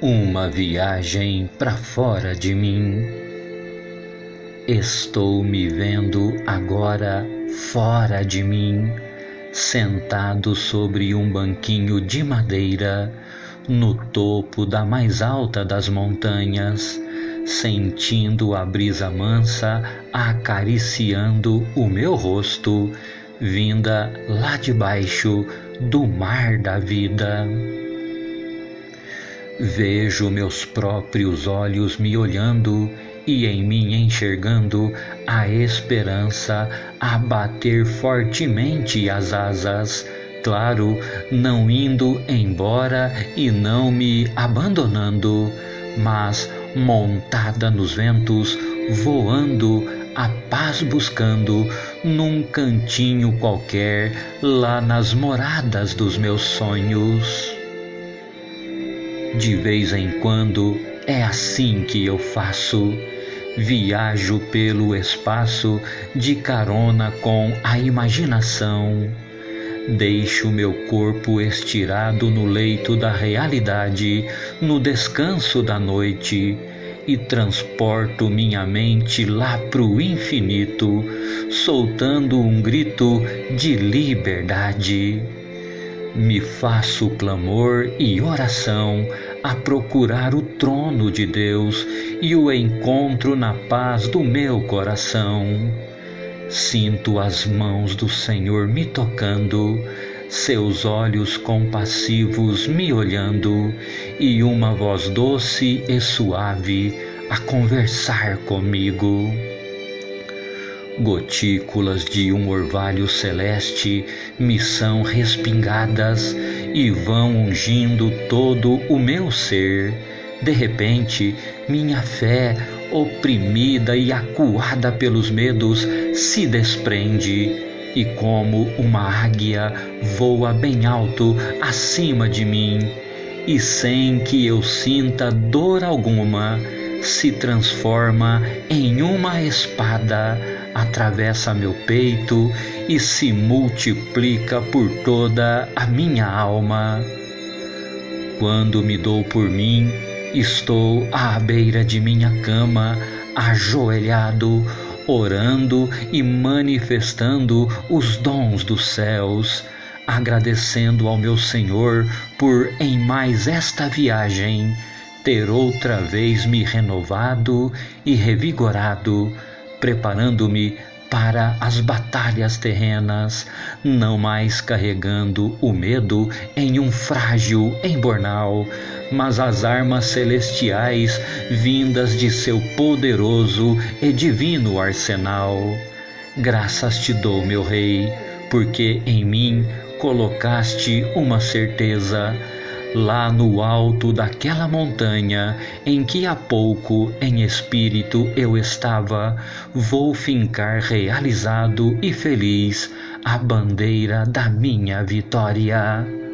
Uma viagem para fora de mim. Estou me vendo agora fora de mim, sentado sobre um banquinho de madeira, no topo da mais alta das montanhas, sentindo a brisa mansa acariciando o meu rosto, vinda lá de baixo do mar da vida. Vejo meus próprios olhos me olhando e em mim enxergando a esperança a bater fortemente as asas, claro, não indo embora e não me abandonando, mas montada nos ventos, voando, a paz buscando, num cantinho qualquer, lá nas moradas dos meus sonhos. De vez em quando é assim que eu faço, viajo pelo espaço de carona com a imaginação. Deixo meu corpo estirado no leito da realidade, no descanso da noite, e transporto minha mente lá pro infinito, soltando um grito de liberdade. Me faço clamor e oração a procurar o trono de Deus e o encontro na paz do meu coração. Sinto as mãos do Senhor me tocando, seus olhos compassivos me olhando e uma voz doce e suave a conversar comigo. Gotículas de um orvalho celeste me são respingadas e vão ungindo todo o meu ser. De repente, minha fé, oprimida e acuada pelos medos, se desprende e, como uma águia, voa bem alto acima de mim e, sem que eu sinta dor alguma, se transforma em uma espada, atravessa meu peito e se multiplica por toda a minha alma. Quando me dou por mim, estou à beira de minha cama, ajoelhado, orando e manifestando os dons dos céus, agradecendo ao meu Senhor por, em mais esta viagem, ter outra vez me renovado e revigorado, preparando-me para as batalhas terrenas, não mais carregando o medo em um frágil embornal, mas as armas celestiais vindas de seu poderoso e divino arsenal. Graças te dou, meu Rei, porque em mim colocaste uma certeza. Lá no alto daquela montanha em que há pouco em espírito eu estava, vou fincar realizado e feliz a bandeira da minha vitória.